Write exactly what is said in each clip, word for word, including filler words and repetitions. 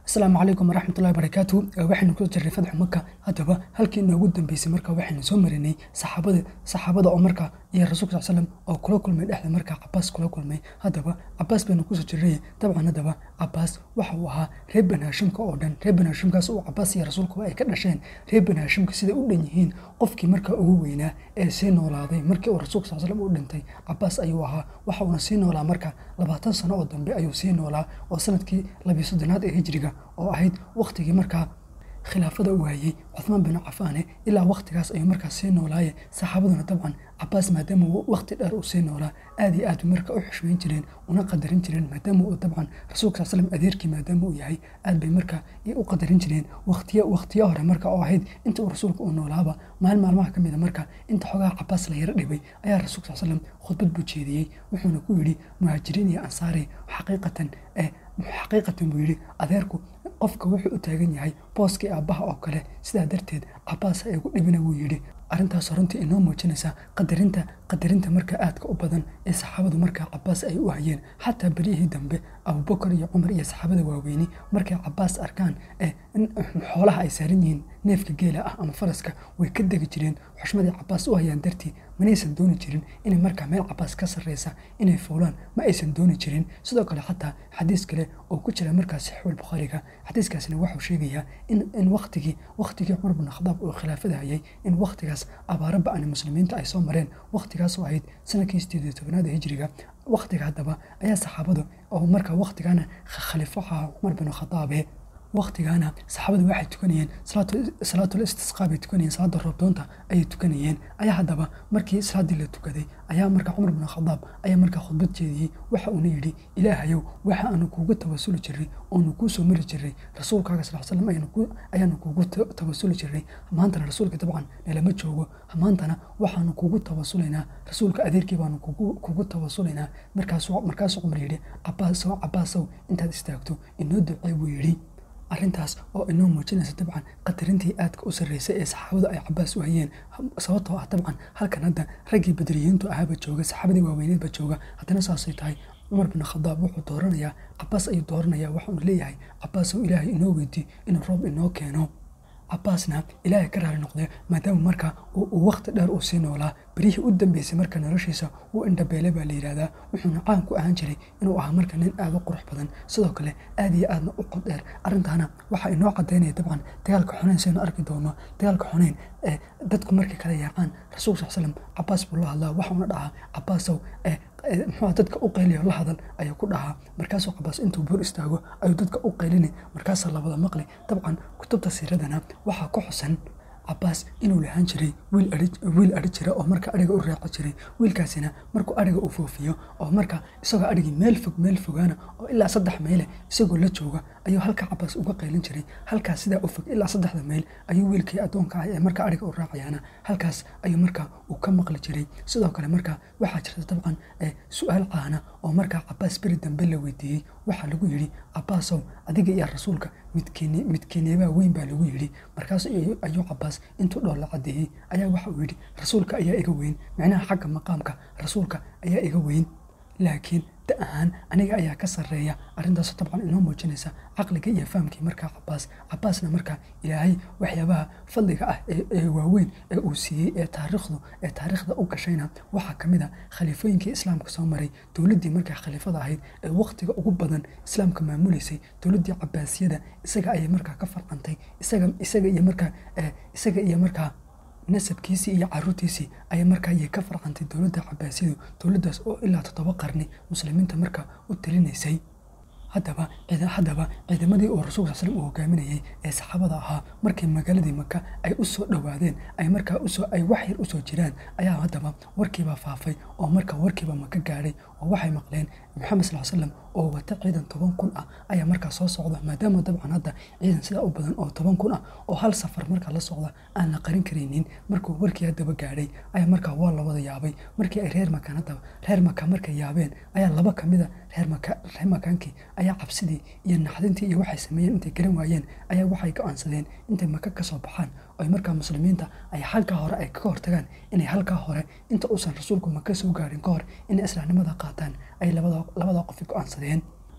السلام عليكم ورحمة الله وبركاته. waxaynu ku jirnay Fadx Makka hadaba halkii noogu dambeysay marka waxaynu soo marinay saxaabada saxaabada oo marka iyo Rasuulka sallallahu oo kula kulmay dhexda marka Abbas kula kulmay hadaba Abbas baynu ku soo jirnay tabcan hadaba Abbas waxa uu ahaa reer Bani Hashimka oo dhan reer Bani Hashimkaas oo Abbas iyo Rasuulku ay ka dhasheen reer Bani Hashimka sida u dhan yihiin qofkii marka ugu weynaa ee sii noolaaday markii uu Rasuulka sallallahu u dhintay Abbas ayuu ahaa waxa uu sii noolaa marka labaatan sano oo dambe ayuu sii noolaa oo sanadkii laba iyo soddon ee hijriga oo ahayd waqtigii marka khilaafada uu hayay Uthman bin Affan ilaa waqtigaas ay markaa sii noolaayeen saxaabaduna dabcan Abbas maadaama uu waqti dheer u sii noolaa aad iyo aad marka u xushmeyn jireen una qadarin jireen maadaama uu dabcan Rasuulka sallallahu adeerkii maadaama uu yahay aad bay marka u qadarin jireen waqtiyo waqtiyo hore marka oo ahayd inta uu Rasuulku uu noolaaba maalin maalmaha kamid ah marka inta xogaa Abbas la yar dhibay ayaa Rasuulka sallallahu khudbad buu jeediyay wuxuuna ku yiri muhaajiriin iyo ansaari xaqiiqatan ee xaqiiqatan buu yiri adeerku qofka wuxuu u taagan yahay booskii aabaha oo kale sida darteed Abbas ay ugu dhibina wuu yiri arintaas runtii inoo muujinaysa qadarinta qadarinta marka aadka u badan ee saxaabadu marka Abbas ay u hayeen xataa barihii dambe Abu Bakr iyo Umar iyo saxaabada waaweyn markay Abbas arkaan ee in xoolaha ay saaran yihiin neefka geela ah ama faraska way ka degi jireen xushmadii Abbas u hayaan dartii manaysan dooni jirin inay marka meel Abbas ka sareysa inay fuulaan ma aysan dooni jirin sidoo kale xataa xadiis kale oo ku jira markaas Sahih Bukhariga xadiiskaasina wuxuu sheegayaa in in waqtigii waqtigii Umar bin Khattab oo khilaafada hayay in waqtigaas abaaraba aan muslimiinta ay soo mareen waqtigaas oo ahayd sanadkii sideed iyo toban hijriga waqtiga hadaba ayaa saxaabadu oo marka waqtigana khalifaha Umar bin Khattab waqtigana saxaabadu waxay tukanayeen salaatu salaatul istisqa bay tukanayeen salaada roobdoonta ay tukanayeen ayaa hadaba markii salaadii la tukaday ayaa marka Umar bin Khattab ayaa marka khudbad jeediyay waxa uu yiri ilaahayow waxa aanu kuugu tawasul jiray oo nu ku soo mari jiray rasuulkaaga sallallahu alayhi wasallam aynu ku ayaanu kuugu tawasul jiray maanta rasuulka dabcan lama joogo maantana waxaanu kuugu tawasuleynaa rasuulka adeerkii baanu kuugu kuugu tawasuleynaa markaas markaas Umar yiri Abbas Abbas intaad istaagto inoo ducay buu yiri arintaas oo inoo muujinaysa dabcan qadarintii aadka u sareysay ee saxaabada ay Abbas u hayeen sababtoo ah dabcan halkan hadda ragii badriyiintu ahaba jooga saxaabadii waaweynba jooga hadana saasay tahay Umar bin Khattab wuxuu dooranayaa Abbas ay dooranaya waxa uu leeyahay Abbas oo Ilaahay inoo weydii in roob inoo keeno Abbasna Ilaahay ka raali noqday maadaama marka uu waqti dheer u sii noolaa barihii u dambeysay marka noloshiisa uu indhabeelay baa la yiraahdaa wuxuuna caan ku ahaan jiray inuu ahaa marka nin aad u qurux badan sidoo kale aad iyo aadna u qod dheer arintana waxa inoo cadeynaya dabcan dagaalka Xunayn soo arki doono dagaalka Xunayn ee dadku markay kala yaaqaan Rasuulka sallallahu alayhi wasallam Abbas buu la hadlaa waxa uu dhahaa Abbas ee muxuu dadka u qeyliyo la hadal ayuu ku dhahaa markaas Abbas intuu buur istaago ayuu dadka u qeylinay markaas labada maqli dabcan kutubta siiradana waxa ku xusan Abbas inuu lahaan jiray wiil arid wiil arid jira oo marka ariga u raaci jiray wiilkaasina markuu ariga u foofiyo oo marka isagoo arigi meel fog meel fogaana oo ilaa saddex meel isagoo la jooga ayuu halka Abbas uga qeylin jiray halkaas sida u fog ilaa saddexda meel ayuu wiilkii adoonka ah ee marka ariga u raacayana halkaas ayuu marka uu ka maqli jiray sidoo kale marka waxa jirta dabcan su'aal qaana oo marka Abbas bari dambe la weydiiyay waxa lagu yiri Abbas adiga iyo rasuulka midkiini midkiinaba weyn baa lagu yiri markaas ayuu Abbas intuu dhool la cadeeyay ayaa waxa uu yiri rasuulka ayaa iga weyn macnaha xagga maqaamka rasuulka ayaa iga weyn laakiin da'an aniga ayaa ka sareeya arintaas dabcan inoo muujinaysa aqliga iyo fahamkii marka Abbas Abbasna marka Ilaahay waxyaabaha fadliga ah ee waaweyn ee uu siiyay ee taariikhdu ee taariikhda u gashayna waxa kamid ah khaliifooyinkii islaamka soo maray dawladii marka khaliifada ahayd ee waqtiga ugu badan islaamka maamuleysay dawladii Abbasiyada isaga ay marka ka farqantay isaga isaga iyo marka isaga iyo marka nasabkiisi iyo caruurtiisi ay markaa ay ka farqantay dawladda Abbasiyadu dawladdaas oo ilaa toddoba qarni muslimiinta marka u talinaysay hadaba ciidan hadaba ciidamadii oo Rasuulka sallallahu alayhi wasallam hogaaminayay ee saxaabada ahaa markay magaaladii Makka ay u soo dhawaadeen ay markaa u soo ay wax yar u soo jiraan ayaa hadaba warkiiba faafay oo marka warkiiba Makka gaaray oo waxay maqleen Muhammad sallallahu alayhi wasallam oo wata ciidan toban kun ah ayaa markaa soo socda maadaama dabcan hadda ciidan sida u badan oo toban kun ah oo hal safar marka la socda aan la qarin kareenin markuu warkii hadaba gaaray ayaa markaa waa la wada yaabay markii ay reer Makka hadaba reer Makka markay yaabeen ayaa laba kamid ah reer Makka reer Makkaanki ayaa cabsidii iyo naxdintii iyo waxay sameeyeen intay garan waayeen ayaa waxay go'aansadeen intay Makka ka soo baxaan oo markaa muslimiinta ay halka hore ay ka hortagaan inay halka hore inta uusan rasuulku Makka soo gaarin ka hor in islaamnimada qaataan ay labada labada qof go'aansadeen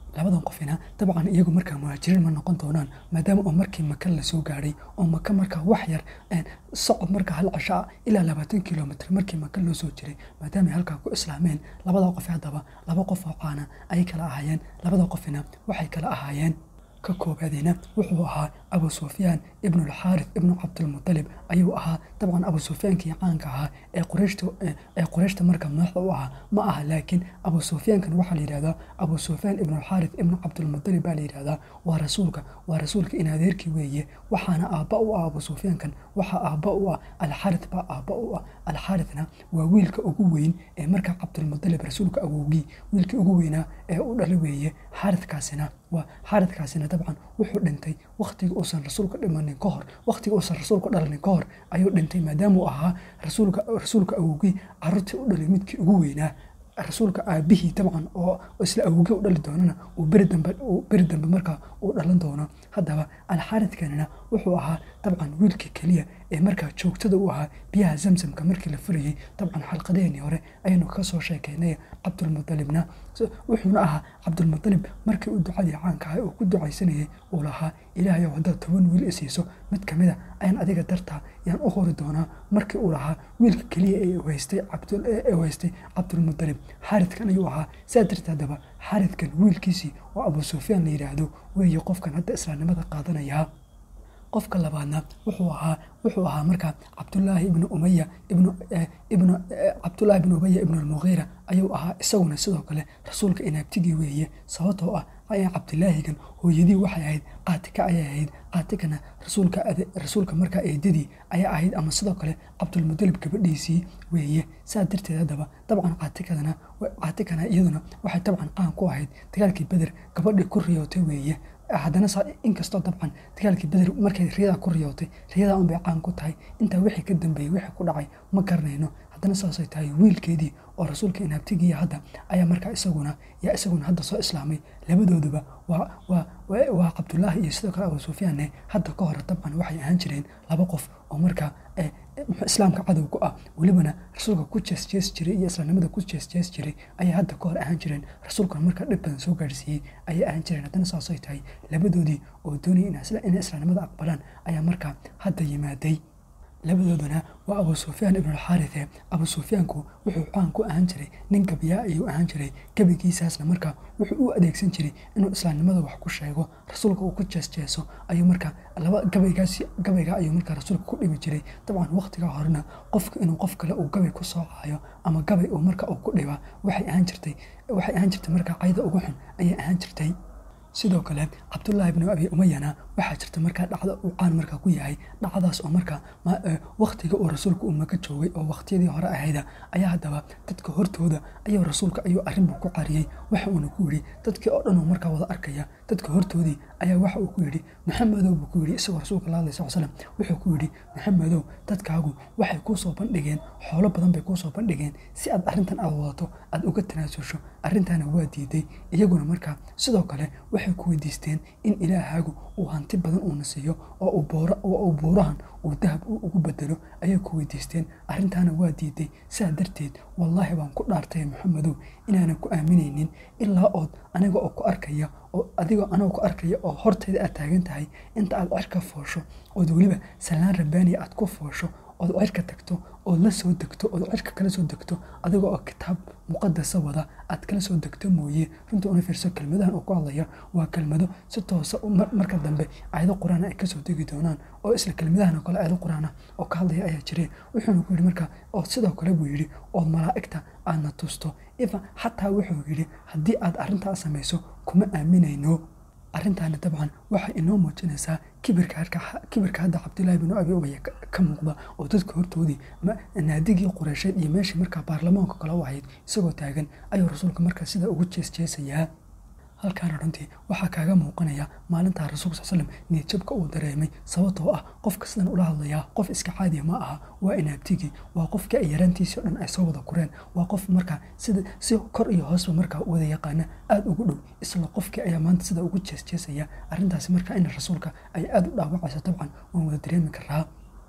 labadan qofina dabcan iyagu markaa muhaajiriin ma noqon doonaan maadaama oo markii maka la soo gaadhay oo maka markaa wax yar socod markaa hal cashaa ilaa labaatan kilomitr markii maka loo soo jiray maadaama ay halkaa ku islaameen labada qof haddaba laba qof oo caana ayay kala ahaayeen labada qofina waxay kala ahaayeen ka koobaadina wuxuu ahaa abu sufyaan ibnu alxaarith ibnu cabdilmutalib ayuu ahaa dabcan abu sufyaankii caanka ahaa ee qurayshta ee qurayshta marka madaxda u ahaa ma aha laakiin abu sufyaankan waxaa la yidhahdaa abu sufyaan ibnu alxaarith ibnu cabdilmutalib baa la yidhahdaa waa rasuulka waa rasuulka in adeerkii weeye waxaana aabba u ah abu sufyaankan waxaa aabba u ah alxaarith baa aabba u ah alxaarithna waa wiilka ugu weyn ee marka cabdilmutalib rasuulka awowgii wiilkii ugu weynaa ee u dhala weeye xaarithkaasina waa xaaridkaasina dabcan wuxuu dhintay wakhtigii uusan rasuulka dhimanin ka hor wakhtigii uusan rasuulka dhalanin ka hor ayuu dhintay maadaama uu ahaa rasuulka rasuulka awowgii carruurtii u dhalay midkii ugu weynaa rasuulka aabihii dabcan oo isla awowgii u dhali doonana uu beri dambe uu beri dambe markaa uu dhalan doono haddaba alxaaridkanina wuxuu ahaa dabcan wiilkii keliya ee markaa joogtada u ahaa biyaha zamzamka markii la furayey dabcan xalqadeenii hore ayaynu ka soo sheekaynay cabdulmutalibna wuxuuna ahaa cabdulmutalib markii uu ducadii caanka ahay uu ku ducaysanayay uu lahaa ilaahayow haddaad toban wiil isiiso mid ka mid a ayaan adiga dartaa yaan u hori doonaa markii uu lahaa wiilka keliya ee haystay cabdul ee haystay cabdulmutalib xaaridkan ayuu ahaa saa darteed haddaba xaaridkan wiilkiisii oo abu sufyaan la yidhaahdo weeye qofkan hadda islaamnimada qaadanayaa qofka labaadna wuxuu ahaa wuxuu ahaa markaa cabdullaahi ibnu umaya ibnu ibnu cabdullaahi ibnu umaya ibnu almughira ayuu ahaa isaguna sidoo kale rasuulka inaabtigii weeye sababtoo ah ayaa cabdilaahigan hooyadii waxay ahayd qaatika ayay ahayd qaatikana rasuulka rasuulka markaa eedadii ayaa ahayd ama sidoo kale cabdulmutalib gabadhiisii weeye saa darteed haddaba dabcan qaatikadana qaatikana iyaduna waxay dabcan qaan ku ahayd dagaalkii beder gabadhii ku riyootay weeye haddana inkastoo dabcan dagaalkii beder markay riyada ku riyootay riyada un bay caan ku tahay intaa wixii ka dambeeyey wixii ku dhacay ma garanayno haddana saasay tahay wiilkeedii oo rasuulka inaabtigiiya hadda ayaa markaa isaguna yaa isaguna hadda soo islaamay labadooduba waa waa waa cabdullaahi iyo sidoo kale abu sufyaanne hadda ka hore dabcan waxay ahaan jireen laba qof oo markaa islaamka cadowga ah welibana rasuulka ku jeesjees jiray iyo islaamnimada ku jeesjees jiray ayay hadda ka hor ahaan jireen rasuulkan markaa dhib badan soo gaarsiiyey ayay ahaan jireen haddana saasay tahay labadoodii oo doonayay inay islaamnimada aqbalaan ayaa markaa hadda yimaaday labadoodana waa abu sufyaan ibnu alxaarithe abu sufyaanku wuxuu caan ku ahaan jiray nin gabiyaa ayuu ahaan jiray gabigiisaasna markaa wuxuu u adeegsan jiray inuu islaamnimada wax ku sheego rasuulka uu ku jeesjeeso ayuu markaa laba gabaygaas gabayga ayuu markaa rasuulka ku dhimi jiray dabcan waqtiga horena qofka inuu qof kale uu gabay ku soo caayo ama gabay uu markaa uu ku dhiba waxay ahaan jirtay waxay ahaan jirtay markaa cayda ugu xun ayay ahaan jirtay sidoo kale cabdullaahi ibnu abi umayana waxaa jirta markaa dhacdo uu caan markaa ku yahay dhacdaas oo markaa waqtiga uu rasuulka uu maka joogay oo waqtiyadii hore ahayda ayaa haddaba dadka hortooda ayuu rasuulka ayuu arrinbu ku qariyey waxa uuna ku yidhi dadkii oo dhan uu markaa wada arkaya dadka hortoodii ayaa waxa uu ku yidhi maxamedow buu ku yidhi isagoo rasuulka la hadlay sal slam wuxuu ku yidhi maxamedow dadkaagu waxay kuu soo bandhigeen xoolo badan bay kuu soo bandhigeen si aad arrintan aad wadato aad uga tanaasusho arrintaana waa diiday iyaguna markaa sidoo kale waxay ku weydiisteen in ilaahaagu uu hanti badan uuna siiyo oo uu boora oo uu buurahan uu dahab ugu bedelo ayay ku weydiisteen arrintaana waa diiday saa darteed wallaahi baan ku dhaartay maxamedow inaanan ku aaminaynin ilaa ood aniga oo ku arkaya oo adigoo anoo ku arkaya oo hortayda aad taagan tahay inta aad cirka foosho ood weliba salaan rabbaaniya aad ku foosho ood cirka tagto ood la soo degto ood cirka kala soo degto adigoo oo kitaab muqadasa wada aad kala soo degto mooye runta una fiirso kelmadahan uu ku hadlaya waa kelmado si toosa marka dambe aayado quraan ay kasoo degi doonaan oo isla kelmadahan oo kale aayado quraan oo ka hadlaya ayaa jireen wuxuuna ku yidhi markaa oo sidoo kale buu yidhi ood malaa'igta aadna tusto ifa xataa wuxuu yidhi haddii aad arrintaa samayso kuma aaminayno arrintaana dabcan waxay inoo muujinaysaa kibirka kibirka hadda cabdullaahi ibnu abi umaya ka muuqda oo dadka hortoodii naadigii qureysheed iyo meeshii markaa baarlamaanka kale u ahayd isagoo taagan ayuu rasuulka markaa sida ugu jeesjeesayaa halkaana runtii waxaa kaaga muuqanaya maalintaa rasuulka sal slam niyadjabka uu dareemay sababtoo ah qofka sidan ula hadlayaa qof iska caadiya ma aha waa inaabtigii waa qofkii ay yaraantiisii o dhan ay soo wada kureen waa qof markaa sida si kor iyo hoosba markaa wada yaqaana aada ugu dhow isla qofkii ayaa maanta sida ugu jeesjeesaya arrintaasi markaa in rasuulka ay aada u dhaawacayso dabcan waan wada dareemi karaa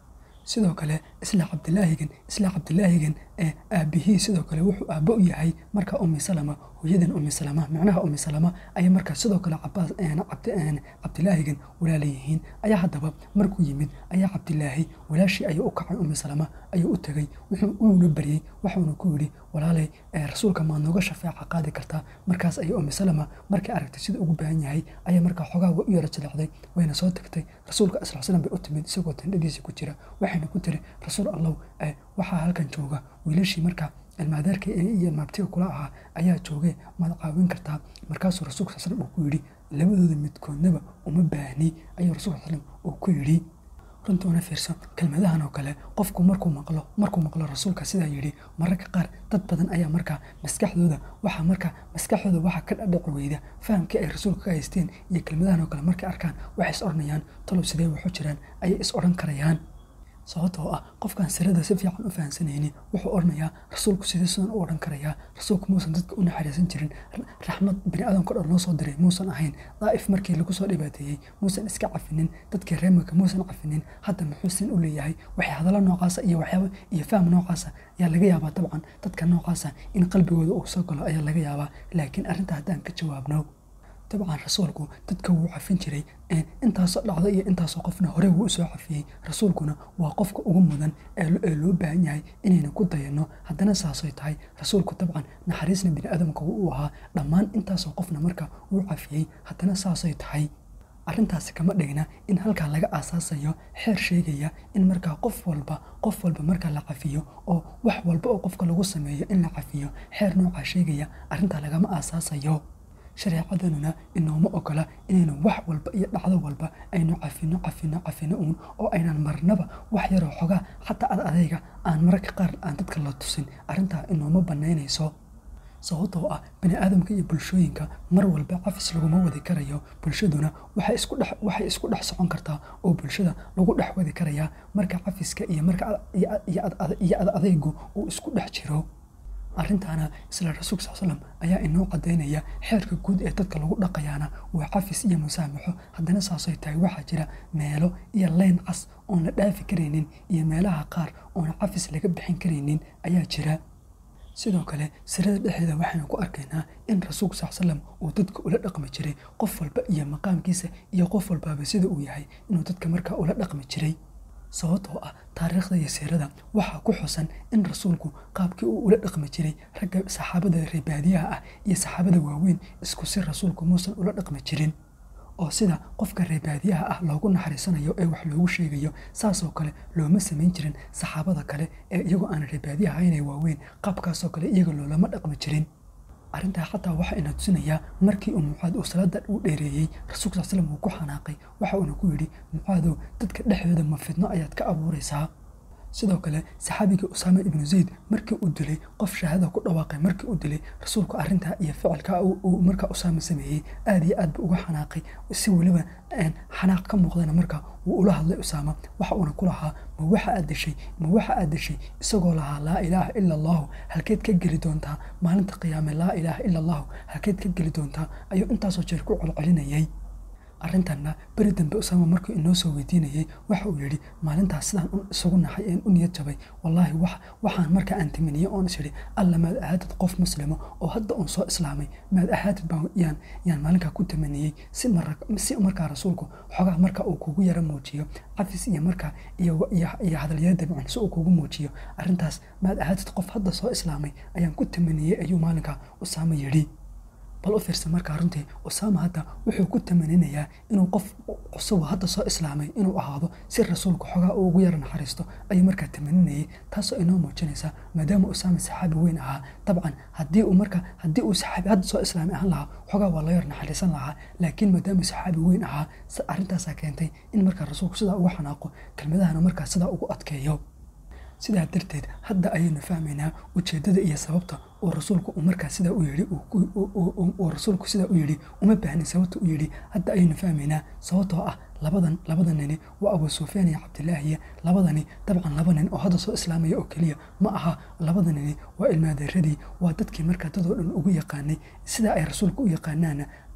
sidoo kale isla cabdilaahigan isla cabdilaahigan ee aabihii sidoo kale wuxuu aabbo u yahay marka ummi salama hooyadan ummi salama macnaha ummi salama ayaa markaa sidoo kale cabaas cabdilaahigan walaalayihiin ayaa haddaba markuu yimid ayaa cabdilaahi walaashii ayuu u kacay ummi salama ayuu u tegey wuxuu uuna baryey waxuuna ku yidhi walaalay rasuulka maad nooga shafeeca qaadi kartaa markaas ayay ummi salama markay aragtay sida ugu baahan yahay ayaa markaa xogaa u yara jilecday wayna soo tagtay rasuulka sal slam bay u timid isagoo tandhadiisa ku jira waxayna ku tiri rasuul allow waxaa halkan jooga wiilashii markaa ilmaadeerka iyo maabtiga kula ahaa ayaa joogay maad caawin kartaa markaasuu rasuulka sal slam uu ku yidhi labadooda midkoodnaba uma baahni ayuu rasuulka sal slam uu ku yidhi runtoona fiirso kelmadahan oo kale qofku markuu maqlo markuu maqlo rasuulka sidaa yidhi mararka qaar dad badan ayaa markaa maskaxdooda waxa markaa maskaxdooda waxa ka dhadhaci weyda fahamkii ay rasuulka ka haysteen iyo kelmadahan oo kale markay arkaan waxay is odhanayaan talow sidee waxu jiraan ayay is odhan karayaan sababtoo ah qofkan sirada si fiican u fahansanaynin wuxuu odhanayaa rasuulku sidee sidan u odhan karayaa rasuulku muusan dadka u naxariisan jirin raxmad bini aadamka dhan loo soo diray muusan ahayn daa'if markii lagu soo dhibaateeyey muusan iska cafinin dadkii reemaka muusan cafinin hadda muxuu sin u leeyahay waxay hadallo noocaasa iyo waxyaaba iyo faham noocaasa ayaa laga yaabaa dabcan dadka noocaasa in qalbigooda uu soo galo ayaa laga yaabaa laakiin arrinta haddaan ka jawaabno dabcan rasuulku dadka wuu cafin jiray intaasoo dhacdo iyo intaasoo qofna horey wuu usoo cafiyey rasuulkuna waa qofka ugu mudan ee loo baahan yahay inayna ku dayano haddana saasay tahay rasuulku dabcan naxariisna bini aadamka uu ahaa dhammaan intaasoo qofna marka wuu cafiyey haddana saasay tahay arrintaasi kama dhigna in halkaa laga aasaasayo xeer sheegaya in markaa qof walba qof walba markaa la cafiyo oo wax walba oo qofka lagu sameeyo in la cafiyo xeer noocaa sheegaya arrintaa lagama aasaasayo shareecadanuna inooma ogola inaynu wax walba iyo dhacdo walba aynu cafino cafino cafino uun oo aynan marnaba wax yaroo xogaa xataa ad adayga aan mararka qaar aan dadka la tusin arrintaa inooma banaynayso sababtoo ah bini aadamka iyo bulshooyinka mar walba cafis laguma wadi karayo bulshaduna waxay isku dhex waxay isku dhex socon kartaa oo bulshada lagu dhex wadi karayaa marka cafiska iyo marka iyo ad adaygu uu isku dhex jiro arrintaana isla rasuulka sal slam ayaa inoo cadaynaya xeerka guud ee dadka lagu dhaqayaana waa cafis iyo musaamaxo haddana saasay tahay waxaa jira meelo iyo leyn cas oon la dhaafi karaynin iyo meelaha qaar oona cafis laga bixin karaynin ayaa jira sidoo kale sirada dhexdeeda waxaynu ku arkaynaa in rasuulka sal slam uu dadka ula dhaqmi jiray qof walba iyo maqaamkiisa iyo qof walbaaba sida uu yahay inuu dadka markaa ula dhaqmi jiray sababtoo ah taariikhda iyo siirada waxaa ku xusan in rasuulku qaabkii uu ula dhaqmi jiray ragga saxaabada reebaadiyaha ah iyo saxaabada waaweyn isku si rasuulku muusan ula dhaqmi jirin oo sida qofka reebaadiyaha ah loogu naxariisanayo ee wax loogu sheegayo saasoo kale looma samayn jirin saxaabada kale ee iyagoo aan reebaadiyaha ahaynee waaweyn qaabkaasoo kale iyaga loolama dhaqmi jirin arrintaa xataa waxaa ina tusinayaa markii uu mucaad uu salaada u dheereeyey rasuulka sal slam uu ku xanaaqay waxa uuna ku yidhi mucaadow dadka dhexdooda ma fidno ayaad ka abuuraysaa sidoo kale saxaabigii usaama ibnu zayd markii uu dilay qof shahaada ku dhawaaqay markii uu dilay rasuulku arrintaa iyo ficilka uu markaa usaama sameeyey aad iyo aad buu uga xanaaqay si weliba xanaaq ka muuqdana markaa wuu ula hadlay usaama waxa uuna ku lahaa ma waxa aad dishay ma waxa aad dishay isagoo lahaa laa ilaaha ila allahu halkeed ka geli doontaa maalinta qiyaame laa ilaaha ila allahu halkeed ka geli doontaa ayuu intaasoo jeer ku colcelinayay arrintanna beri dambe usaama markuu inoo soo weydiinayay waxa uu yidhi maalintaas sidaan isugu naxay een u niyad jabay wallaahi waxaan markaa aan timiniyey oon is idhi alla maad ahaatid qof muslimo oo hadda uun soo islaamay maad ahaatid baan yaan yaan maalinkaa ku tamaniyey si si markaa rasuulku xogaa marka uu kugu yara muujiyo cafis iyo markaa iyo iyo hadalyada dabcan si uu kugu muujiyo arrintaas maad ahaatid qof hadda soo islaamay ayaan ku tamaniyey ayuu maalinkaa usaama yidhi bal u fiirsan markaa runtii usaama hadda wuxuu ku tamaninayaa inuu qof cusub hadda soo islaamay inuu ahaado si rasuulku xogaa uu ugu yara naxariisto ayuu markaa tamaninayay taasoo inoo muujinaysa maadaama usaama saxaabi weyn ahaa dabcan haddii uu markaa haddii uu saxaabi hadda soo islaamay ahaan lahaa xogaa waa la yar naxariisan lahaa laakiin maadaama saxaabi weyn ahaa arrintaasaa keentay in markaa rasuulku sidaa ugu xanaaqo kelmadahana markaa sidaa ugu adkeeyo sidaa darteed hadda ayaynu fahmaynaa ujeedada iyo sababta oo rasuulku uu markaa sidaa u yidhi oo rasuulku sidaa u yidhi uma baahnin sababta u yidhi hadda ayaynu fahmaynaa sababtoo ah labadan labada nini waa Abu Sufyaan iyo Cabdilaahiya labadani dabcan laba nin oo hadda soo islaamaya oo kaliya ma aha labada nini waa ilmaadeeradii waa dadkii markaa dadoo dhan ugu yaqaanay sida ay rasuulku u yaqaanaana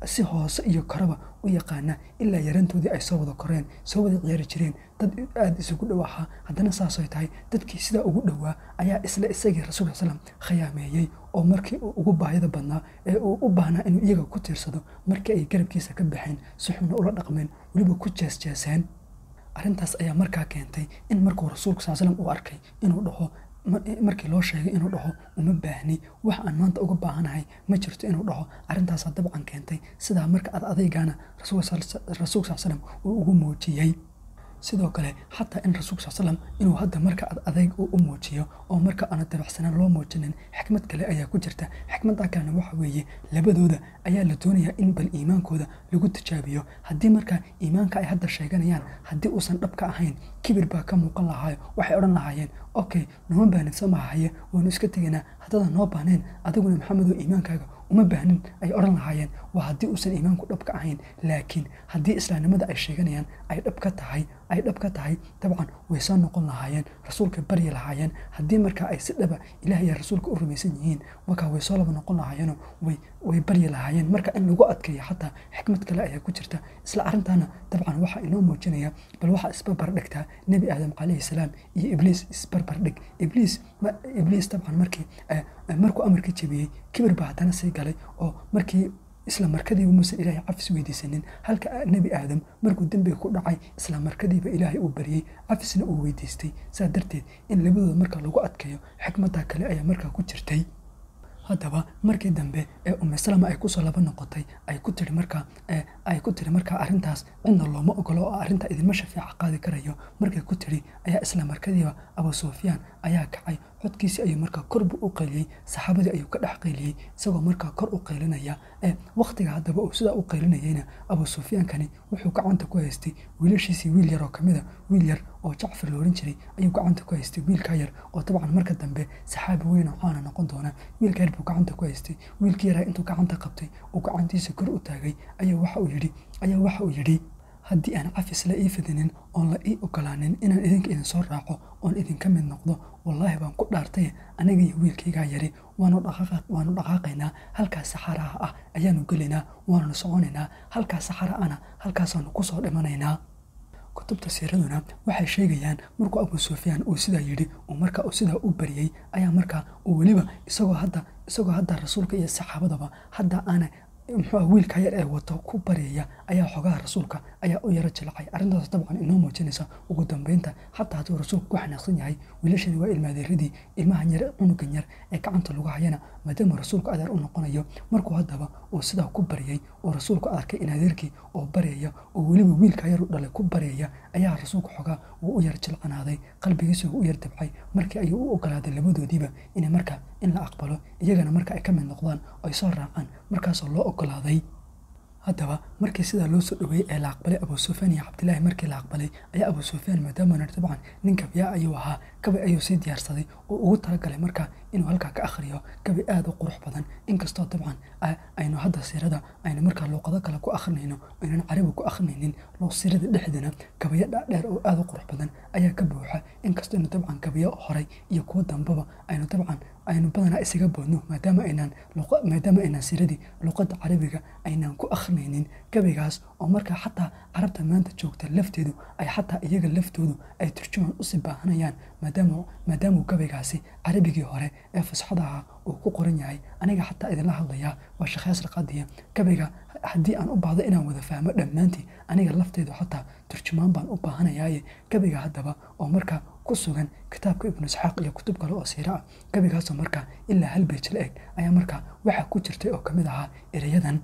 si hoose iyo koraba u yaqaana ilaa yarantoodii ay soo wada koreen soo wada ciyaari jireen dad aad isugu dhow ahaa haddana saas ay tahay dadkii sidaa ugu dhowaa ayaa isla isagii rasuulka sallam khiyaameeyey oo markii uu ugu baahida badnaa ee uu u baahnaa inuu iyaga ku tiirsado markii ay garabkiisa ka baxeen si xunna ula dhaqmeen weliba ku jeesjeeseen arrintaas ayaa markaa keentay in markuu rasuulku sal slam uu arkay inuu dhaho markii loo sheegay inuu dhaho uma baahni wax aan maanta uga baahanahay ma jirto inuu dhaho arrintaasaa dabcan keentay sidaa marka ad adeygana rasuulka sal slam uu ugu muujiyey sidoo kale xataa in rasuulka sal slam inuu hadda marka ad adeyg uu u muujiyo oo marka aana dabacsanaan loo muujinin xikmad kale ayaa ku jirta xikmadda kalena waxa weeye labadooda ayaa la doonayaa in bal iimaankooda lagu tijaabiyo haddii marka iimaanka ay hadda sheeganayaan haddii uusan dhabka ahayn kibir baa ka muuqan lahaayo waxay odhan lahaayeen okay noma baahnid soo mahaye waanu iska tegaynaa haddaadan noo baahneen adiguna maxamedow iimaankaaga uma baahnin ay odhan lahaayeen waa haddii uusan iimaanku dhab ka ahayn laakiin haddii islaamnimada ay sheeganayaan ay dhab ka tahay ay dhab ka tahay dabcan way soo noqon lahaayeen rasuulka baryi lahaayeen haddii markaa ay si dhaba ilaah iyo rasuulka u rumaysan yihiin markaa way soo laba noqon lahaayeenoo way way baryi lahaayeen marka in lagu adkeeyo xataa xikmad kale ayaa ku jirta isla arrintaana dabcan waxaa inoo muujinaya bal waxaa isbarbar dhigtaa nebi aadam calayhi salaam iyo ibliis isbarbar dhig ibliis ibliis dabcan markii markuu amarkii jebiyey kibir baa haddana sii galay oo markii isla markadiiba muusan ilaahay cafis weydiisanin halka nebi aadam markuu dembiga ku dhacay isla markadiiba ilaahay uu baryey cafisna uu weydiistay saa darteed in labadooda marka lagu adkeeyo xikmadda kale ayaa markaa ku jirtay haddaba markii dambe ee Umm Salama ay ku soo laba noqotay ay ku tiri markaa ay ku tiri markaa arrintaas cidna looma ogolo oo arrinta idinma shafeeca qaadi karayo markay ku tiri ayaa isla markadiiba Abu Sufyaan ayaa kacay codkiisi ayuu markaa kor u qayliyay saxaabadii ayuu ka dhex qayliyay isagoo markaa kor u qaylinaya ee waqtiga haddaba uu sidaa u qaylinayayna Abu Sufyaan kani wuxuu gacanta ku haystay wiilashiisii wiil yar oo kamida wiil yar oo Jacfar la oran jiray ayuu gacanta ku haystay wiilka yar oo dabcan marka dambe saxaabi weyn oo caana noqon doona wiilka yar buu gacanta ku haystay wiilkii yar intuu gacanta qabtay oo gacantiisa kor u taagay ayaa waxa uu yiri ayaa waxa uu yiri haddii aan cafis la ii fidinin oon la ii ogolaanin inaan idinka idin soo raaco oon idinka mid noqdo wallaahi baan ku dhaartay aniga iyo wiilkaygaa yari waanu dhaqaaq waanu dhaqaaqaynaa halkaas saxaraha ah ayaanu gelaynaa waanu soconaynaa halkaas saxara ana halkaasaanu ku soo dhimanaynaa kutubta siiraduna waxay sheegayaan markuu Abu Sufyaan uu sida yiri oo marka uu sida u bariyay ayaa marka uu waliba isagoo hadda isagoo hadda rasuulka iyo saxaabadaba hadda ana muxuu wiilka yar ee wato ku bariyay ayaa xogaha rasuulka ayaa u yara jilcay arrintaas dabcan inoo muujinaysa ugu dambeynta xataa hadduu rasuulku ku xanaaqsan yahay wiilashani waa ilmaadeeradii ilmahan yar cunugan yar ee gacanta lagu hayana maadaama rasuulku adeer u noqonayo markuu haddaba uu sidaa ku bariyay oo rasuulku arkay in adeerkii oo bariyaya oo weliba wiilka yar u dhalay ku bariyaya ayaa rasuulku xogaa uu u yar jilcanaaday qalbigiisa uu u yar dabcay markii ayuu u ogolaaday labadoodiiba in marka in la aqbalo iyagana marka ay ka mid noqdaan oo ay soo raacaan markaas loo ogolaaday haddaba markii sida loo soo dhaweeyay ee la aqbalay Abu Sufyaan iyo Cabdilaahi markii la aqbalay ayaa Abu Sufyaan maadaama dabcan ninka biya ayuu ahaa kabay ayuu sii diyaarsaday oo ugu talagalay marka inuu halka ka akhriyo kabay aad u qurux badan inkastoo dabcan aynu hadda siirada aynu marka luqado kale ku akhrinayno inaan carabi ku akhrinaynin loo siirada dhexdeena kabay dheer oo aad u qurux badan ayaa ka buuxa inkastoo inuu dabcan kabay horay iyo kuwa dambaba aynu dabcan aynu badana isaga boodno maadaama aynaan luqad maadaama aynaan siiradii luqadda carabiga aynaan ku akhrinaynin gabaygaas oo marka xataa carabta maanta joogta lafteedu ay xataa iyaga laftoodu ay turjumaan u sibaahanayaan maadaama maadaama gabaygaasi carabigii hore ee fasaxada ah uu ku qoran yahay aniga xataa idin la hadlaya waa shaqays raqadiya gabayga haddii aan u baahdo inaan wada fahmo dhammaantii aniga lafteedu xataa turjumaan baan u baahanayaaye gabayga haddaba oo marka ku sugan kitaabka Ibn Isxaaq iyo kutub kale oo siira ah gabaygaasoo marka ilaa hal beej la eg ayaa marka waxa ku jirtay oo kamid ahaa erayadan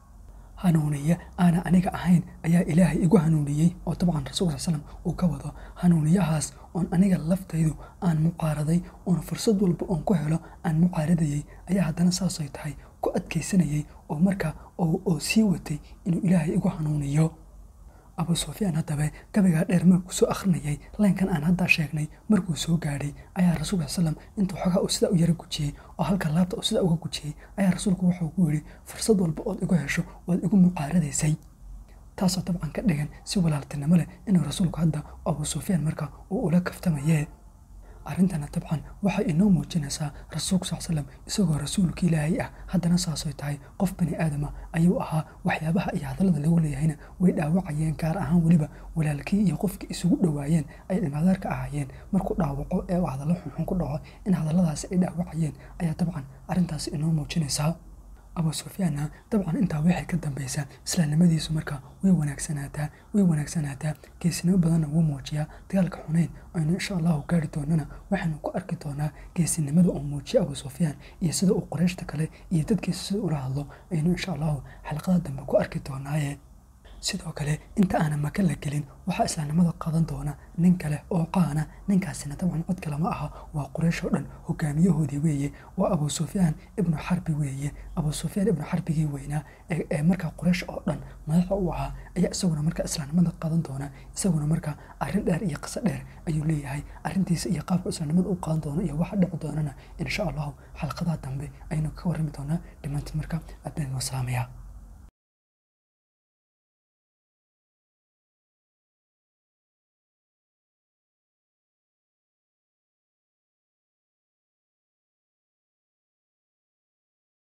hanuuniye ana aniga ahayn ayaa ilaahay igu hanuuniyay oo dabcan rasuulka sallam uu ka wado hanuuniyahaas oon aniga laftaydu aan muqaaraday oon fursad walba oon ku helo aan muqaaradayay ayaa haddana saas ay tahay ku adkaysanayay oo marka oo sii watay inuu ilaahay igu hanuuniyo Abu Sufyaan haddaba gabayga dheer markuu soo akhrinayay leenkan aan hadda sheegnay markuu soo gaadhay ayaa rasuulka sallam intuu xogaa uu sida u yara gujiyay oo halka laabta uu sida uga gujiyay ayaa rasuulku wuxuu ku yiri fursad walba oo igu hesho waad igu muqaaradaysay taasoo dabcan ka dhigan si walaaltinimo leh inuu rasuulku hadda Abu Sufyaan marka uu ula kaftamayay arrintana dabcan waxay inoo muujinaysaa rasuulku sal slam isagoo rasuulka ilaahay ah haddana saasoo tahay qof bani aadama ayuu ahaa waxyaabaha iyo hadallada lagu leeyahayna way dhaawacayeen gaar ahaan weliba walaalkii iyo qofkii isugu dhowaayeen ay ilmaadaarka ahaayeen markuu dhaawaco ee uu hadallo xunxun ku dhaco in hadalladaasi ay dhaawacayeen ayaa dabcan arrintaasi inoo muujinaysaa Abu Sufyaan dabcan intaa waxay ka dambaysaa islaamnimadiisu markaa way wanaagsanaataa way wanaagsanaataa geesinimo badanna wuu muujiyaa dagaalka Xunayn aynu insha Allah gaari doonana waxaanu ku arki doonaa geesinimada uu muujiyo Abu Sufyaan iyo sida uu Qurayshta kale iyo dadkiisa sida ula hadlo aynu insha Allah xalqada dambe ku arki doonaaye sidoo kale inta aan maka la gelin waxa islaamnimada qadan doona nin kale oo qaana ninkaasina dabcan cod kale ma aha waa Quraysh oo dhan hogaamiyahoodii weeye waa Abu Sufyaan ibn Harbi weeye Abu Sufyaan ibn Harbigii weynaa ee markaa Quraysh oo dhan madaxa u ahaa ayaa isaguna markaa islaamnimada qadan doona isaguna markaa arrin dheer iyo qisa dheer ayuu leeyahay arrintiisa iyo qaabka islaamnimada u qadan doona iyo waxa dhici doonana insha Allah xalqada dambe aynu ka warrami doonaa dhimaantii markaa adaan wasaamaya